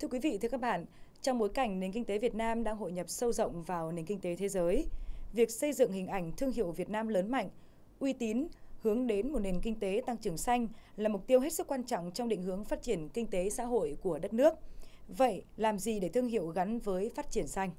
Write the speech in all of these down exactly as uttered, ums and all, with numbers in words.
quý vị, thưa các bạn, trong bối cảnh nền kinh tế Việt Nam đang hội nhập sâu rộng vào nền kinh tế thế giới, việc xây dựng hình ảnh thương hiệu Việt Nam lớn mạnh, uy tín, hướng đến một nền kinh tế tăng trưởng xanh là mục tiêu hết sức quan trọng trong định hướng phát triển kinh tế xã hội của đất nước. Vậy, làm gì để thương hiệu gắn với phát triển xanh?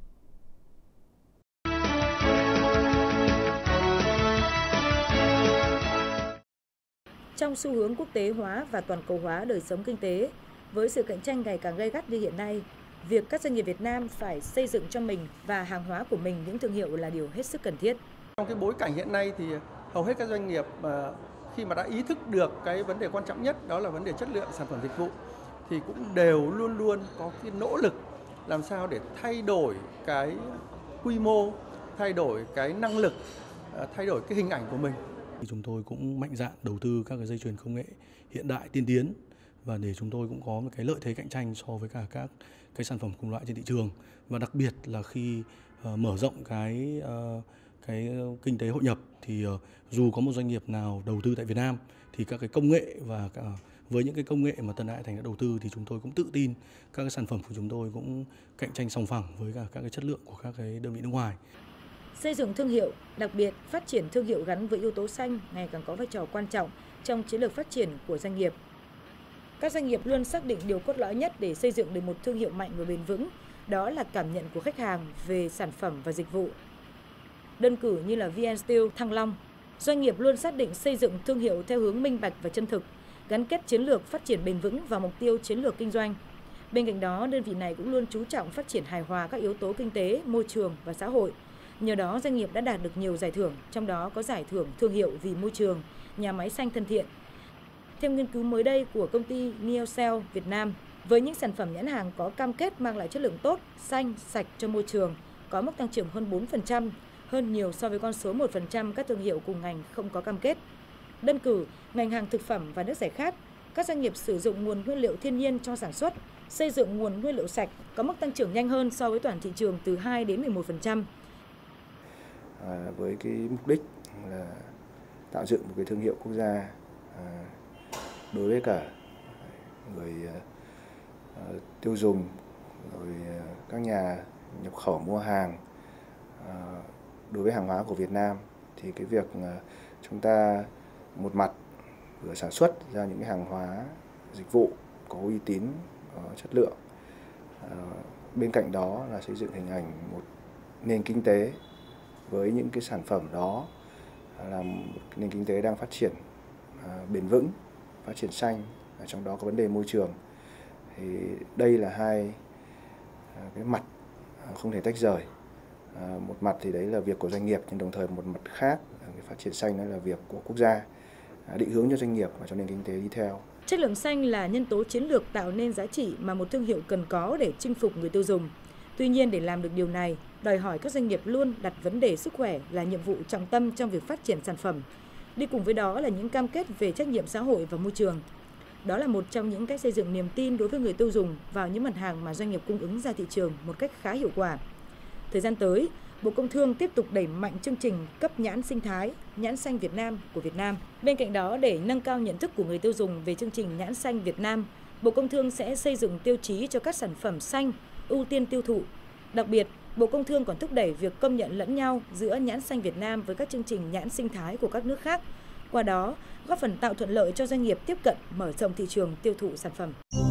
Trong xu hướng quốc tế hóa và toàn cầu hóa đời sống kinh tế, với sự cạnh tranh ngày càng gay gắt như hiện nay, việc các doanh nghiệp Việt Nam phải xây dựng cho mình và hàng hóa của mình những thương hiệu là điều hết sức cần thiết. Trong cái bối cảnh hiện nay thì hầu hết các doanh nghiệp khi mà đã ý thức được cái vấn đề quan trọng nhất, đó là vấn đề chất lượng sản phẩm dịch vụ, thì cũng đều luôn luôn có cái nỗ lực làm sao để thay đổi cái quy mô, thay đổi cái năng lực, thay đổi cái hình ảnh của mình. Chúng tôi cũng mạnh dạn đầu tư các cái dây chuyền công nghệ hiện đại tiên tiến, và để chúng tôi cũng có một cái lợi thế cạnh tranh so với cả các cái sản phẩm cùng loại trên thị trường. Và đặc biệt là khi uh, mở rộng cái uh, cái kinh tế hội nhập thì uh, dù có một doanh nghiệp nào đầu tư tại Việt Nam thì các cái công nghệ và cả, với những cái công nghệ mà Tân Đại Thành đã đầu tư thì chúng tôi cũng tự tin các cái sản phẩm của chúng tôi cũng cạnh tranh sòng phẳng với cả các cái chất lượng của các cái đơn vị nước ngoài. Xây dựng thương hiệu, đặc biệt phát triển thương hiệu gắn với yếu tố xanh ngày càng có vai trò quan trọng trong chiến lược phát triển của doanh nghiệp. Các doanh nghiệp luôn xác định điều cốt lõi nhất để xây dựng được một thương hiệu mạnh và bền vững, đó là cảm nhận của khách hàng về sản phẩm và dịch vụ. Đơn cử như là vê en Steel, Thăng Long, doanh nghiệp luôn xác định xây dựng thương hiệu theo hướng minh bạch và chân thực, gắn kết chiến lược phát triển bền vững và mục tiêu chiến lược kinh doanh. Bên cạnh đó, đơn vị này cũng luôn chú trọng phát triển hài hòa các yếu tố kinh tế, môi trường và xã hội. Nhờ đó, doanh nghiệp đã đạt được nhiều giải thưởng, trong đó có giải thưởng thương hiệu vì môi trường, nhà máy xanh thân thiện. Theo nghiên cứu mới đây của công ty Neocell Việt Nam, với những sản phẩm nhãn hàng có cam kết mang lại chất lượng tốt, xanh, sạch cho môi trường, có mức tăng trưởng hơn bốn phần trăm, hơn nhiều so với con số một phần trăm các thương hiệu cùng ngành không có cam kết. Đơn cử, ngành hàng thực phẩm và nước giải khát, các doanh nghiệp sử dụng nguồn nguyên liệu thiên nhiên cho sản xuất, xây dựng nguồn nguyên liệu sạch có mức tăng trưởng nhanh hơn so với toàn thị trường từ hai đến mười một phần trăm. À, với cái mục đích là tạo dựng một cái thương hiệu quốc gia à, đối với cả người uh, tiêu dùng, rồi uh, các nhà nhập khẩu mua hàng, uh, đối với hàng hóa của Việt Nam thì cái việc uh, chúng ta một mặt vừa sản xuất ra những cái hàng hóa dịch vụ có uy tín, có chất lượng, uh, bên cạnh đó là xây dựng hình ảnh một nền kinh tế với những cái sản phẩm đó là một nền kinh tế đang phát triển uh, bền vững, phát triển xanh, trong đó có vấn đề môi trường. Thì đây là hai cái mặt không thể tách rời. Một mặt thì đấy là việc của doanh nghiệp, nhưng đồng thời một mặt khác, cái phát triển xanh đó là việc của quốc gia, định hướng cho doanh nghiệp và cho nền kinh tế đi theo. Chất lượng xanh là nhân tố chiến lược tạo nên giá trị mà một thương hiệu cần có để chinh phục người tiêu dùng. Tuy nhiên, để làm được điều này, đòi hỏi các doanh nghiệp luôn đặt vấn đề sức khỏe là nhiệm vụ trọng tâm trong việc phát triển sản phẩm. Đi cùng với đó là những cam kết về trách nhiệm xã hội và môi trường. Đó là một trong những cách xây dựng niềm tin đối với người tiêu dùng vào những mặt hàng mà doanh nghiệp cung ứng ra thị trường một cách khá hiệu quả. Thời gian tới, Bộ Công Thương tiếp tục đẩy mạnh chương trình cấp nhãn sinh thái, nhãn xanh Việt Nam của Việt Nam. Bên cạnh đó, để nâng cao nhận thức của người tiêu dùng về chương trình nhãn xanh Việt Nam, Bộ Công Thương sẽ xây dựng tiêu chí cho các sản phẩm xanh, ưu tiên tiêu thụ. Đặc biệt, Bộ Công Thương còn thúc đẩy việc công nhận lẫn nhau giữa nhãn xanh Việt Nam với các chương trình nhãn sinh thái của các nước khác. Qua đó, góp phần tạo thuận lợi cho doanh nghiệp tiếp cận, mở rộng thị trường tiêu thụ sản phẩm.